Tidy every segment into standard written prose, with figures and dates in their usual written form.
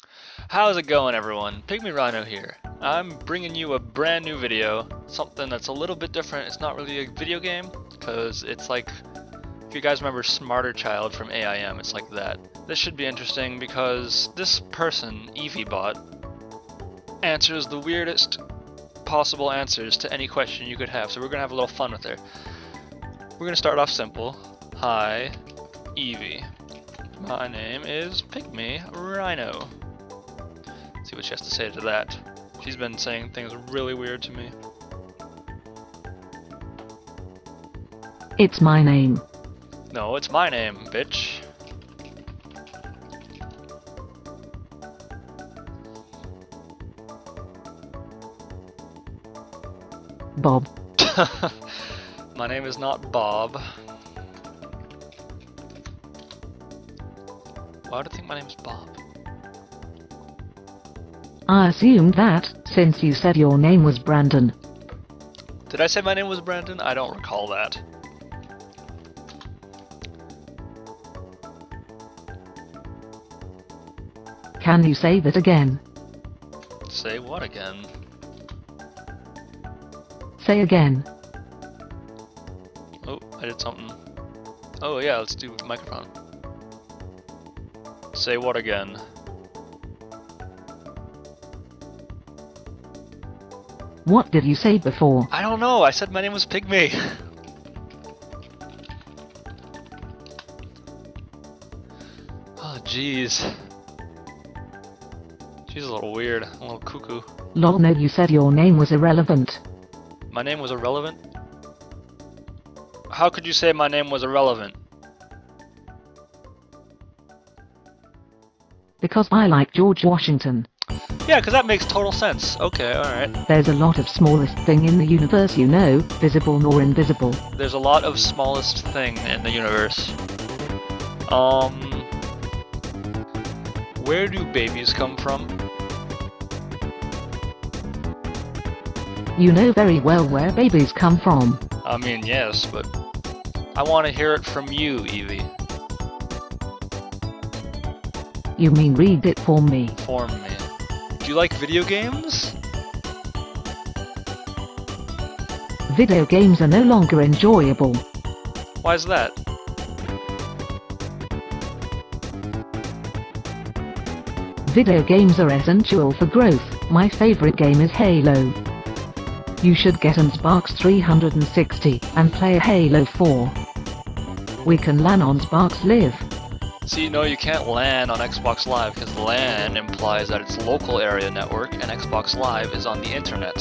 How's it going, everyone? PigmyRhino here. I'm bringing you a brand new video, something that's a little bit different. It's not really a video game, because it's like, if you guys remember Smarter Child from AIM, it's like that. This should be interesting because this person, Evie bot, answers the weirdest possible answers to any question you could have, so we're gonna have a little fun with her. We're gonna start off simple. Hi, Evie. My name is PigmyRhino. See what she has to say to that. She's been saying things really weird to me. It's my name. No, it's my name, bitch. Bob. My name is not Bob. Why do you think my name is Bob? I assumed that, since you said your name was Brandon. Did I say my name was Brandon? I don't recall that. Can you say that again? Say what again? Say again. Oh, I did something. Oh yeah, let's do microphone. Say what again? What did you say before? I don't know, I said my name was Pygmy. Oh jeez. She's a little weird, a little cuckoo. Lol, no, you said your name was irrelevant. My name was irrelevant? How could you say my name was irrelevant? Because I like George Washington. Yeah, because that makes total sense. Okay, alright. There's a lot of smallest thing in the universe, you know, visible nor invisible. There's a lot of smallest thing in the universe. Where do babies come from? You know very well where babies come from. I mean, yes, but I want to hear it from you, Evie. You mean read it for me? For me. Do you like video games? Video games are no longer enjoyable. Why is that? Video games are essential for growth. My favorite game is Halo. You should get an Xbox 360 and play Halo 4. We can LAN on Xbox Live. See, no, you can't LAN on Xbox Live because LAN implies that it's local area network and Xbox Live is on the internet.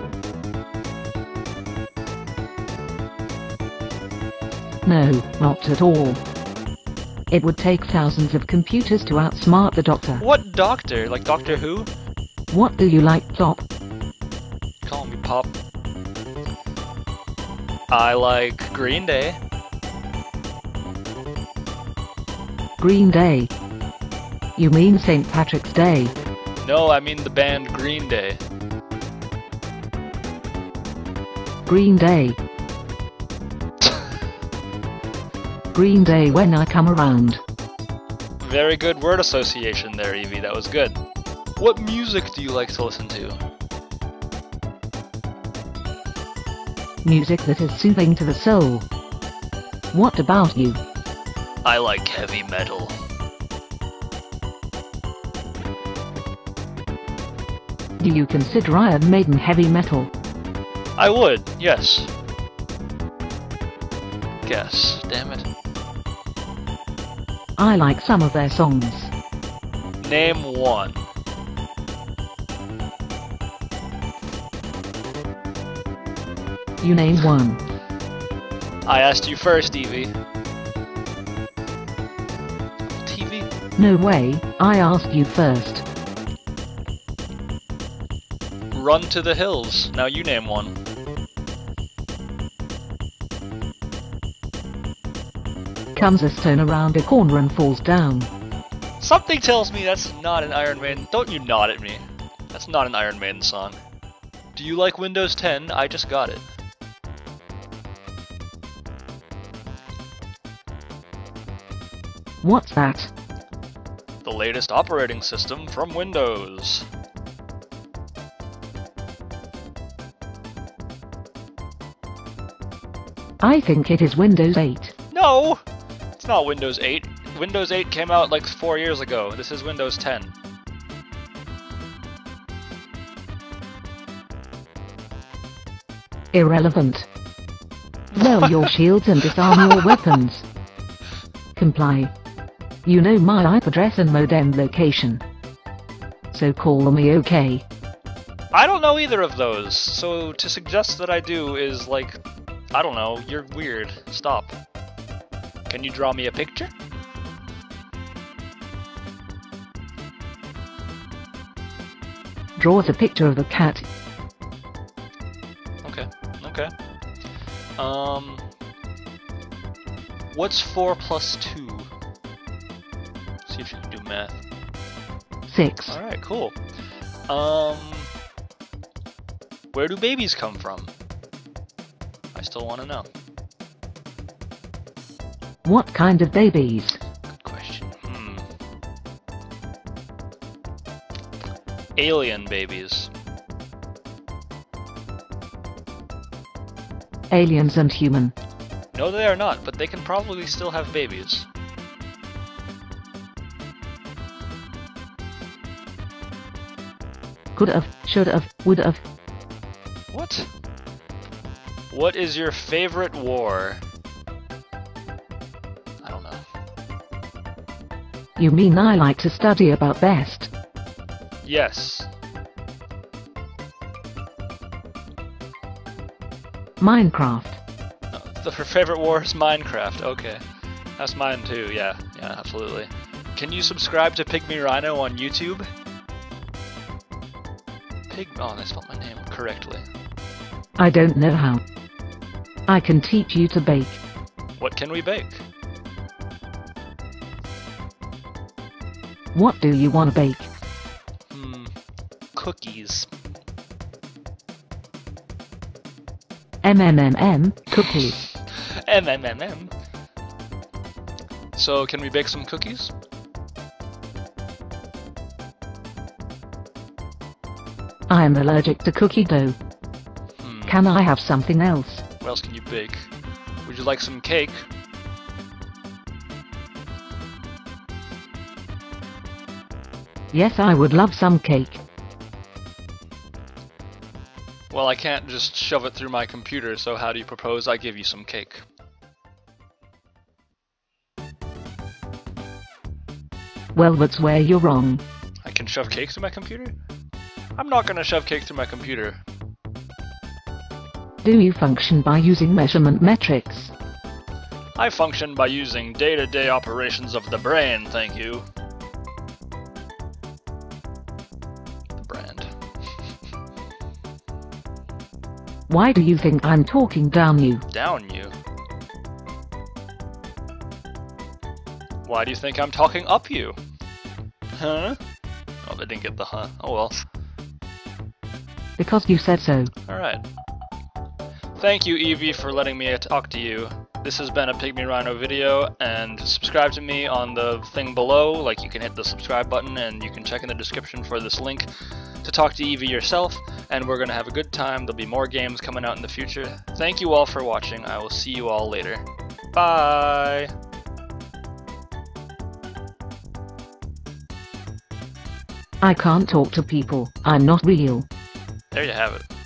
No, not at all. It would take thousands of computers to outsmart the Doctor. What doctor? Like Doctor Who? What do you like, Plop? Call me Pop. I like Green Day. Green Day. You mean St. Patrick's Day? No, I mean the band Green Day. Green Day. Green Day when I come around. Very good word association there, Evie. That was good. What music do you like to listen to? Music that is soothing to the soul. What about you? I like heavy metal. Do you consider Iron Maiden heavy metal? I would, yes. Guess, damn it. I like some of their songs. Name one. You name one. I asked you first, Evie. TV? No way, I asked you first. Run to the Hills. Now you name one. Comes a stone around a corner and falls down. Something tells me that's not an Iron Maiden. Don't you nod at me. That's not an Iron Maiden song. Do you like Windows 10? I just got it. What's that? the latest operating system from Windows. I think it is Windows 8. No! It's not Windows 8. Windows 8 came out like 4 years ago. This is Windows 10. Irrelevant. Lower your shields and disarm your weapons. Comply. You know my IP address and modem location. So call me, okay? I don't know either of those, so to suggest that I do is like, I don't know, you're weird. Stop. Can you draw me a picture? Draws a picture of a cat. Okay, okay. What's 4 plus 2? See if you can do math. 6. Alright, cool. Where do babies come from? I still want to know. What kind of babies? Good question. Alien babies. Aliens and human. No, they are not, but they can probably still have babies. Could've, should've, would've. What? What is your favorite war? I don't know. You mean I like to study about best? Yes. Minecraft. Her favorite war is Minecraft. Okay. That's mine too, yeah. Yeah, absolutely. Can you subscribe to PigmyRhino on YouTube? Oh, I spelled my name correctly. I don't know how. I can teach you to bake. What can we bake? What do you want to bake? Cookies. Cookies. So, can we bake some cookies? I am allergic to cookie dough. Can I have something else? What else can you bake? Would you like some cake? Yes, I would love some cake. Well, I can't just shove it through my computer, so how do you propose I give you some cake? Well, that's where you're wrong. I can shove cake through my computer? I'm not gonna shove cake through my computer. Do you function by using measurement metrics? I function by using day-to-day operations of the brain, thank you. The brand. Why do you think I'm talking down you? Down you? Why do you think I'm talking up you? Huh? Oh, they didn't get the huh. Oh well. Because you said so. Alright. Thank you, Evie, for letting me talk to you. This has been a PigmyRhino video, and subscribe to me on the thing below. Like, you can hit the subscribe button, and you can check in the description for this link to talk to Evie yourself, and we're gonna have a good time. There'll be more games coming out in the future. Thank you all for watching. I will see you all later. Bye! I can't talk to people. I'm not real. There you have it.